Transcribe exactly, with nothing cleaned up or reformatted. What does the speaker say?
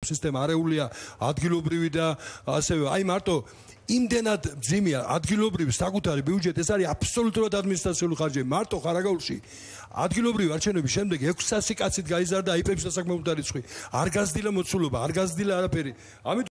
სისტემა არეულია ადგილობრივი და ასევე აი მარტო იმდენად მძიმეა ადგილობრივი საკუთარი ბიუჯეტი ეს არის აბსოლუტურად ადმინისტრაციული ხარჯები მარტო ხარაგაულში ადგილობრივი არჩევნების შემდეგ ექვსასი კაცით გაიზარდა აიპების დასაქმებულთა რიცხვი არ გაზრდილა მოცულობა არ გაზრდილა არაფერი ამიტომ